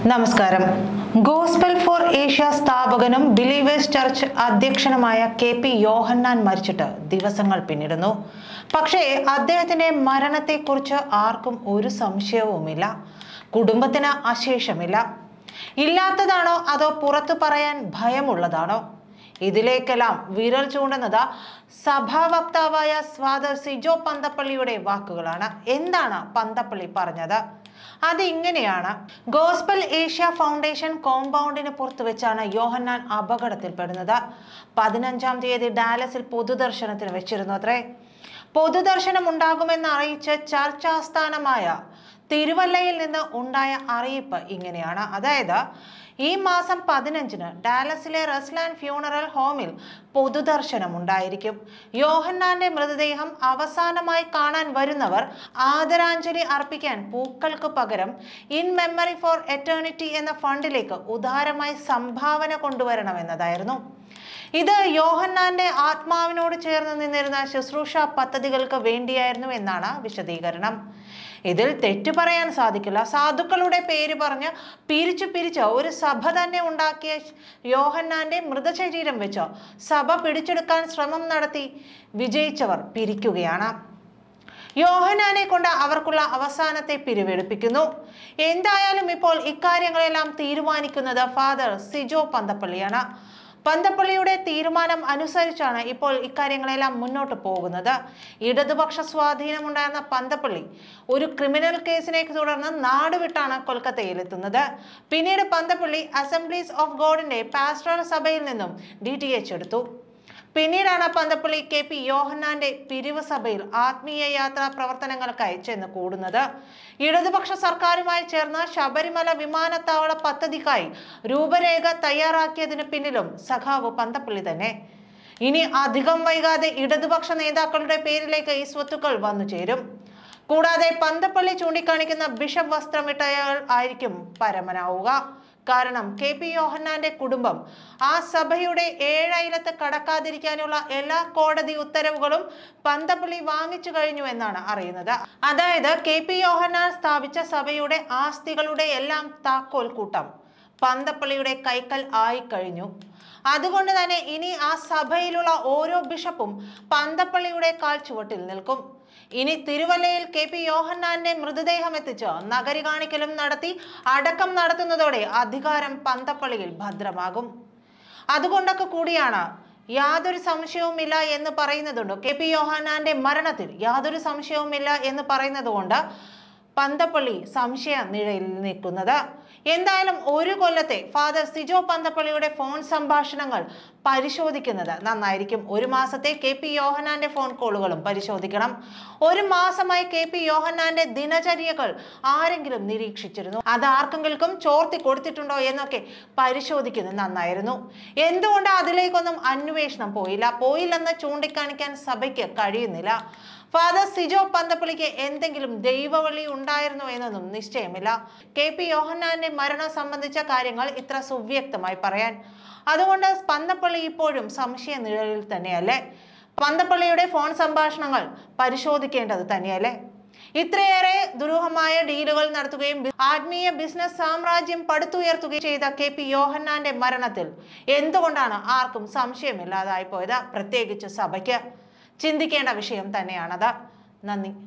നമസ്കാരം. Gospel for Asia സ്ഥാപകനും Believers Church അധ്യക്ഷനുമായ KP യോഹന്നാൻ മരിച്ചിട്ട് ദിവസങ്ങൾ പിന്നിടുന്നു. പക്ഷേ അദ്ദേഹത്തിന്റെ മരണത്തെക്കുറിച്ച് ആർക്കും ഒരു സംശയവുമില്ല. കുടുംബത്തിന് അശേഷമില്ല. ഇല്ലാത്തതാണോ അതോ പുറത്തു പറയാൻ ഭയമുള്ളതാണോ? ഇതിലേക്കെല്ലാം വിരൽ ചൂണ്ടുന്നത് സഭാ വക്താവായ ഫാദർ സിജോ പന്തപ്പള്ളിയുടെ വാക്കുകളാണ്. എന്താണ് പന്തപ്പള്ളി പറഞ്ഞത്? അത് ഇങ്ങനെയാണ്. ഗോസ്പൽ ഏഷ്യ ഫൗണ്ടേഷൻ കോമ്പൗണ്ടിന് പുറത്തു വെച്ചാണ് യോഹന്നാൻ അപകടത്തിൽപ്പെടുന്നത്. 15-ാം തീയതി ഡാലസിൽ പൊതുദർശനത്തിന് വെച്ചിരുന്നു അത്രേ. പൊതുദർശനം ഉണ്ടാകുമെന്ന് അറിയിച്ച് ചർച്ച് ആസ്ഥാനമായ തിരുവല്ലയിൽ നിന്ന് ഉണ്ടായ അറിയിപ്പ് ഇങ്ങനെയാണ്. അതായത് ഈ മാസം 15-ന് ഡാലസിലെ റസ്ലാൻഡ് ഫ്യൂണറൽ ഹോമിൽ പൊതുദർശനം ഉണ്ടായിരിക്കും. യോഹന്നാന്റെ മൃതദേഹം അവസാനമായി കാണാൻ വരുന്നവർ ആദരാഞ്ജലി അർപ്പിക്കാൻ പൂക്കൾക്ക് പകരം ഇൻ മെമ്മറി ഫോർ എറ്റേണിറ്റി എന്ന ഫണ്ടിലേക്ക് ഉദാരമായി സംഭാവന കൊണ്ടുവരണമെന്നതായിരുന്നു. ഇത് യോഹന്നാന്റെ ആത്മാവിനോട് ചേർന്ന് നിന്നിരുന്ന ശുശ്രൂഷ പദ്ധതികൾക്ക് വേണ്ടിയായിരുന്നു എന്നാണ് വിശദീകരണം. ഇതിൽ തെറ്റു പറയാൻ സാധിക്കില്ല. സാധുക്കളുടെ പേര് പറഞ്ഞ് പിരിച്ച് ഒരു സഭ തന്നെ ഉണ്ടാക്കിയ യോഹന്നാന്റെ മൃതശരീരം വെച്ച് സഭ പിടിച്ചെടുക്കാൻ ശ്രമം നടത്തി വിജയിച്ചവർ പിരിക്കുകയാണ്. യോഹന്നാനെ കൊണ്ട് അവർക്കുള്ള അവസാനത്തെ പിരിവെടുപ്പിക്കുന്നു. എന്തായാലും ഇപ്പോൾ ഇക്കാര്യങ്ങളെല്ലാം തീരുമാനിക്കുന്നത് ഫാദർ സിജോ പന്തപ്പള്ളിയാണ്. പന്തപ്പള്ളിയുടെ തീരുമാനം അനുസരിച്ചാണ് ഇപ്പോൾ ഇക്കാര്യങ്ങളെല്ലാം മുന്നോട്ട് പോകുന്നത്. ഇടതുപക്ഷ സ്വാധീനമുണ്ടായിരുന്ന പന്തപ്പള്ളി ഒരു ക്രിമിനൽ കേസിനെ തുടർന്ന് നാടുവിട്ടാണ് കൊൽക്കത്തയിലെത്തുന്നത്. പിന്നീട് പന്തപ്പള്ളി അസംബ്ലീസ് ഓഫ് ഗോഡിന്റെ പാസ്റ്ററൽ സഭയിൽ നിന്നും DTH എടുത്തു. പിന്നീടാണ് പന്തപ്പള്ളി KP യോഹന്നാന്റെ പിരിവ് സഭയിൽ ആത്മീയ യാത്രാ പ്രവർത്തനങ്ങൾക്കായി ചെന്ന് കൂടുന്നത്. ഇടതുപക്ഷ സർക്കാരുമായി ചേർന്ന് ശബരിമല വിമാനത്താവള പദ്ധതിക്കായി രൂപരേഖ തയ്യാറാക്കിയതിന് പിന്നിലും സഖാവ് പന്തപ്പള്ളി തന്നെ. ഇനി അധികം വൈകാതെ ഇടതുപക്ഷ നേതാക്കളുടെ പേരിലേക്ക് ഈ സ്വത്തുക്കൾ വന്നു ചേരും. കൂടാതെ പന്തപ്പള്ളി ചൂണ്ടിക്കാണിക്കുന്ന ബിഷപ്പ് വസ്ത്രമിട്ടയാൾ ആയിരിക്കും പരമനാവുക. കാരണം KP യോഹന്നാന്റെ കുടുംബം ആ സഭയുടെ 7 അയലത്ത് കടക്കാതിരിക്കാനുള്ള എല്ലാ കോടതി ഉത്തരവുകളും പന്തപ്പള്ളി വാങ്ങിച്ചു കഴിഞ്ഞു എന്നാണ് അറിയുന്നത്. അതായത് KP യോഹന്നാൻ സ്ഥാപിച്ച സഭയുടെ ആസ്തികളുടെ എല്ലാം താക്കോൽ കൂട്ടം പന്തപ്പള്ളിയുടെ കൈക്കൽ ആയി കഴിഞ്ഞു. അതുകൊണ്ട് തന്നെ ഇനി ആ സഭയിലുള്ള ഓരോ ബിഷപ്പും പന്തപ്പള്ളിയുടെ കാൽ ചുവട്ടിൽ നിൽക്കും. ഇനി തിരുവല്ലയിൽ KP യോഹന്നാന്റെ മൃതദേഹം എത്തിച്ച് നഗരി കാണിക്കലും നടത്തി അടക്കം നടത്തുന്നതോടെ അധികാരം പന്തപ്പള്ളിയിൽ ഭദ്രമാകും. അതുകൊണ്ടൊക്കെ കൂടിയാണ് യാതൊരു സംശയവുമില്ല എന്ന് പറയുന്നതുകൊണ്ട് KP യോഹന്നാന്റെ മരണത്തിൽ യാതൊരു സംശയവുമില്ല എന്ന് പറയുന്നത് കൊണ്ട് പന്തപ്പള്ളി സംശയ നിഴലിൽ നിൽക്കുന്നത്. എന്തായാലും ഒരു കൊല്ലത്തെ ഫാദർ സിജോ പന്തപ്പള്ളിയുടെ ഫോൺ സംഭാഷണങ്ങൾ പരിശോധിക്കുന്നത് നന്നായിരിക്കും. ഒരു മാസത്തെ KP യോഹന്നാന്റെ ഫോൺ കോളുകളും പരിശോധിക്കണം. ഒരു മാസമായി KP യോഹന്നാന്റെ ദിനചര്യകൾ ആരെങ്കിലും നിരീക്ഷിച്ചിരുന്നു? അത് ആർക്കെങ്കിലും ചോർത്തി കൊടുത്തിട്ടുണ്ടോ എന്നൊക്കെ പരിശോധിക്കുന്നത് നന്നായിരുന്നു. എന്തുകൊണ്ട് അതിലേക്കൊന്നും അന്വേഷണം പോയില്ലെന്ന് ചൂണ്ടിക്കാണിക്കാൻ സഭയ്ക്ക് കഴിയുന്നില്ല. ഫാദർ സിജോ പന്തപ്പള്ളിക്ക് എന്തെങ്കിലും ദൈവവളി ഉണ്ടായിരുന്നോ എന്നൊന്നും നിശ്ചയമില്ല. KP യോഹന്നാന്റെ മരണം സംബന്ധിച്ച കാര്യങ്ങൾ ഇത്ര സുവ്യക്തമായി പറയാൻ. അതുകൊണ്ട് പന്തപ്പള്ളി ഇപ്പോഴും സംശയ നിഴലിൽ തന്നെയല്ലേ? പന്തപ്പള്ളിയുടെ ഫോൺ സംഭാഷണങ്ങൾ പരിശോധിക്കേണ്ടത് തന്നെയല്ലേ? ഇത്രയേറെ ദുരൂഹമായ ഡീലുകൾ നടത്തുകയും ആത്മീയ ബിസിനസ് സാമ്രാജ്യം പടുത്തുയർത്തുകയും ചെയ്ത KP യോഹന്നാന്റെ മരണത്തിൽ എന്തുകൊണ്ടാണ് ആർക്കും സംശയമില്ലാതായി പോയത്? പ്രത്യേകിച്ച് സഭയ്ക്ക് ചിന്തിക്കേണ്ട വിഷയം തന്നെയാണത്. നന്ദി.